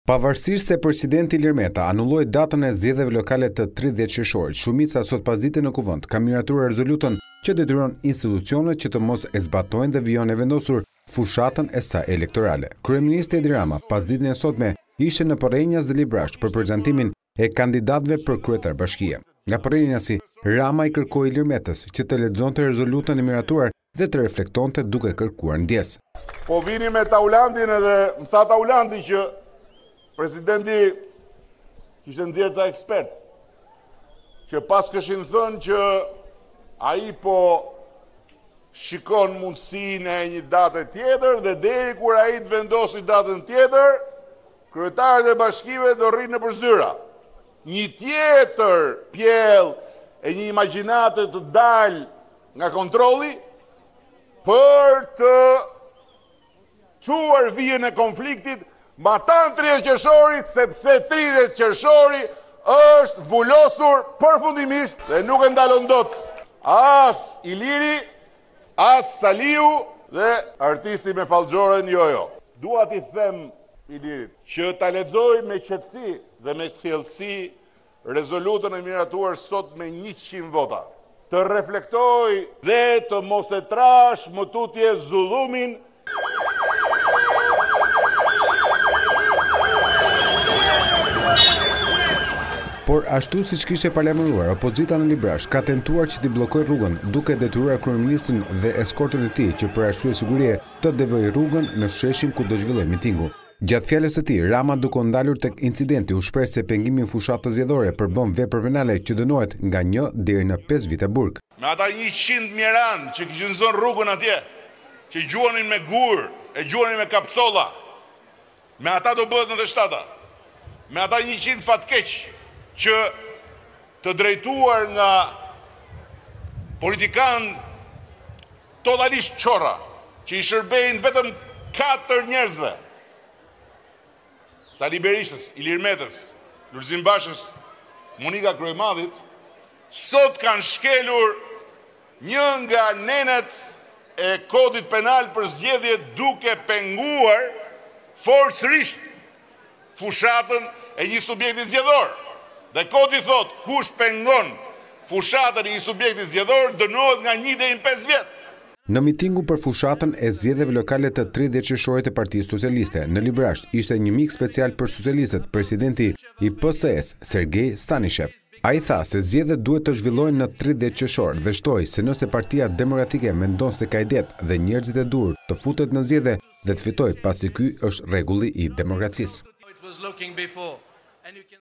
Pavarësisht se presidenti Ilir Meta anulloi datën e zgjedhjeve lokale të 30 qershorit, shumica sot pasdite në kuvend ka miratuar rezolutën që detyron institucionet që të mos e zbatojnë dhe vijon e vendosur fushatën e saj elektorale. Kryeministri Edi Rama pasditën e sotme ishte në Porrënjas dhe Librash për prezantimin e kandidatëve për kryetar bashkie. Nga Porrënjasi, Rama i kërkoi Ilir Metës që të lexonte rezolutën e miratuar dhe të reflektonte duke kërkuar ndjes. Po vini me Taulandin edhe më tha Taulandi që presidenti kishte nxjerrë ca ekspert, që pas këshin thënë që ai po shikon mundësinë e një date tjetër dhe deri kur ai të vendosi datën tjetër, kryetarët e bashkive do rrinë në përzyra. Një tjetër pjell e një imagjinate të dalë nga kontrolli për të quar vijën e konfliktit mbatan 30 qershorit, sepse 30 qershori është vullosur përfundimisht dhe nuk e ndalon dot as Iliri, as Saliu dhe artisti me fallxoren Jojo. Dua t'i them Ilirit që ta lexoj me qetësi dhe me thellësi rezolutën e miratuar sot me 100 vota. Të reflektoj dhe të mos e trash më tutje zullumin. Por ashtu siç kishte paralajmëruar, opozita në Librash ka tentuar që t'i bllokojë rrugën, duke detyruar kryeministrin dhe eskortën e tij që për arsye sigurie të devojë rrugën në sheshin ku do zhvilloj mitingu. Gjatë fjalës së tij, Rama duke u ndalur tek incidenti u shpreh se pengimi në fushatën zgjedhore përbën vepër penale që dënohet nga 1 deri në 5 vite burg. Me ata 100 mjeran që kishin zënë rrugën atje, që gjuanin me gur, e gjuanin me kapsolla. Me ata do bëhet 97-a. Me ata 100 fatkeq që të drejtuar nga politikan totalisht çorra, që i shërbejnë vetëm 4 njerëzve. Sali Berishës, Ilir Metës, Lulzim Bashës, Monika Kryejmadhit, sot kanë shkelur një nga nenet e kodit penal për zgjedhje duke penguar forcërisht fushatën e një subjekti zgjedhor. Dhe kodi thot, kush pengon fushatën e një subjekti zgjedhor dënohet nga 1 deri në 5 vjet. Në mitingu për fushatën e zgjedhjeve lokale të 30 qershorit të Partisë Socialiste në Librash ishte një mik special për socialistët, presidenti i PSS, Sergej Stanishev. Ai tha se zgjedhjet duhet të zhvillohen në 30 qershor dhe shtoi se nëse Partia Demokratike mendon se ka idet dhe njerëzit e dur të futet në zgjedhje dhe të fitojë pasi ky është rregulli i demokracisë.